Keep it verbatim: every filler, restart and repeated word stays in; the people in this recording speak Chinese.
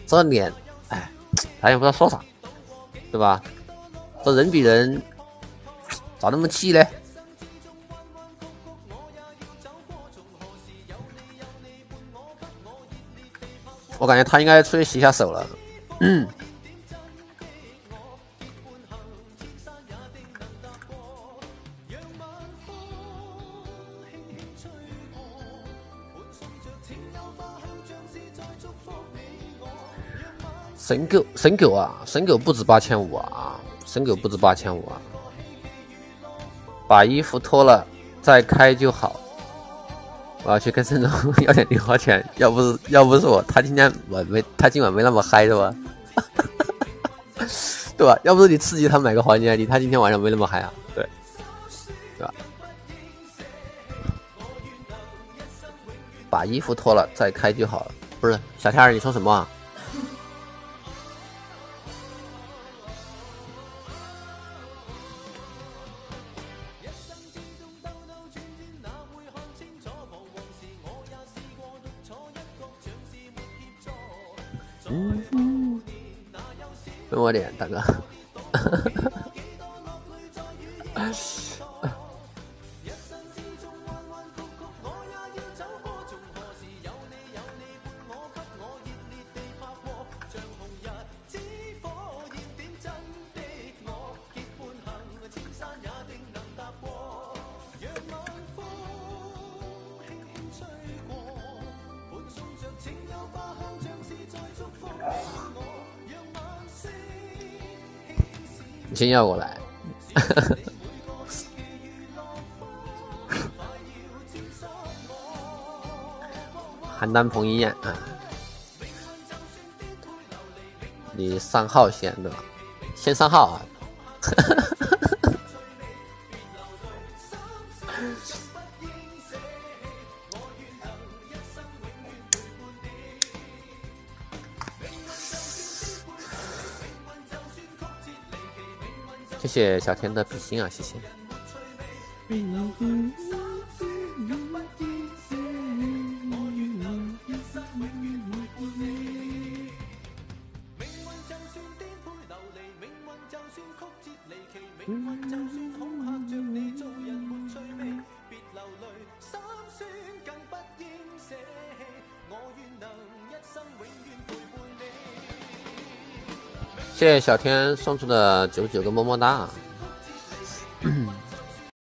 这脸，哎，他也不知道说啥，对吧？这人比人咋那么气嘞？我感觉他应该出去洗下手了。嗯。神狗，神狗啊，神狗不止八千五啊，神狗不止八千五啊。把衣服脱了再开就好。我要去跟沈总要点零花钱，要不是要不是我，他今天晚没他今晚没那么嗨，对吧？对吧？要不是你刺激他买个黄金 I D， 他今天晚上没那么嗨啊，对，对吧？把衣服脱了再开就好了。不是小天儿，你说什么啊？嗯嗯，问我脸，大哥。你先要过来。邯郸彭于晏啊，你上号先对吧？先上号啊。谢谢小天的比心啊，谢谢。谢谢小天送出的九十九个么么哒。